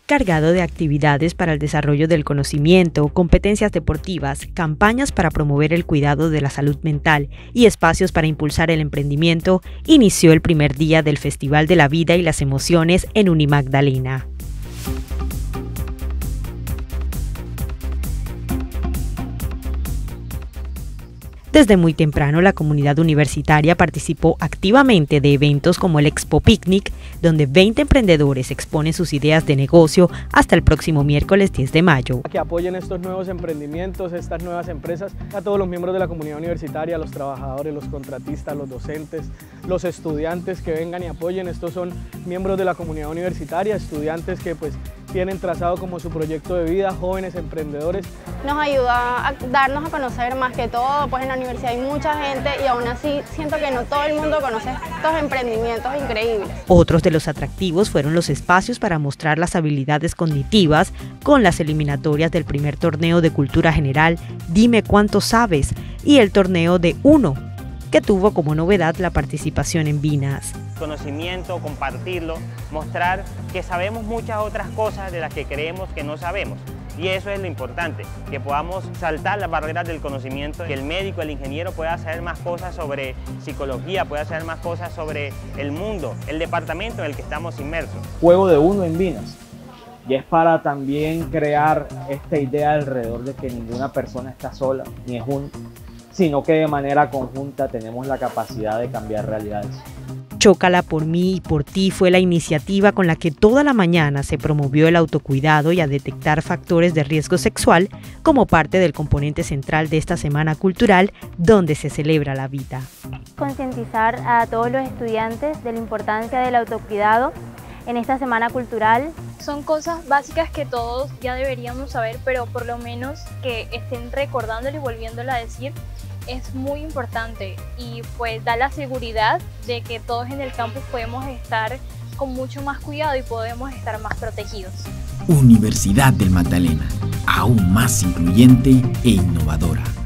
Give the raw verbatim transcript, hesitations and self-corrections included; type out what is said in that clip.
cargado de actividades para el desarrollo del conocimiento, competencias deportivas, campañas para promover el cuidado de la salud mental y espacios para impulsar el emprendimiento, inició el primer día del Festival de la Vida y las Emociones en Unimagdalena. Desde muy temprano, la comunidad universitaria participó activamente de eventos como el Expo Picnic, donde veinte emprendedores exponen sus ideas de negocio hasta el próximo miércoles diez de mayo. Que apoyen estos nuevos emprendimientos, estas nuevas empresas, a todos los miembros de la comunidad universitaria, los trabajadores, los contratistas, los docentes, los estudiantes que vengan y apoyen. Estos son miembros de la comunidad universitaria, estudiantes que pues tienen trazado como su proyecto de vida, jóvenes emprendedores. Nos ayuda a darnos a conocer más que todo, pues en la universidad hay mucha gente y aún así siento que no todo el mundo conoce estos emprendimientos increíbles. Otros de los atractivos fueron los espacios para mostrar las habilidades cognitivas con las eliminatorias del primer torneo de cultura general Dime Cuánto Sabes y el torneo de Uno, que tuvo como novedad la participación en Vinas. Conocimiento, compartirlo, mostrar que sabemos muchas otras cosas de las que creemos que no sabemos. Y eso es lo importante, que podamos saltar las barreras del conocimiento, que el médico, el ingeniero pueda saber más cosas sobre psicología, pueda saber más cosas sobre el mundo, el departamento en el que estamos inmersos. Juego de Uno en Vinas. Y es para también crear esta idea alrededor de que ninguna persona está sola, ni es uno, sino que de manera conjunta tenemos la capacidad de cambiar realidades. Chócala por mí y por ti fue la iniciativa con la que toda la mañana se promovió el autocuidado y a detectar factores de riesgo sexual como parte del componente central de esta Semana Cultural donde se celebra la vida. Concientizar a todos los estudiantes de la importancia del autocuidado en esta Semana Cultural. Son cosas básicas que todos ya deberíamos saber, pero por lo menos que estén recordándolo y volviéndolo a decir es muy importante y pues da la seguridad de que todos en el campus podemos estar con mucho más cuidado y podemos estar más protegidos. Universidad del Magdalena, aún más incluyente e innovadora.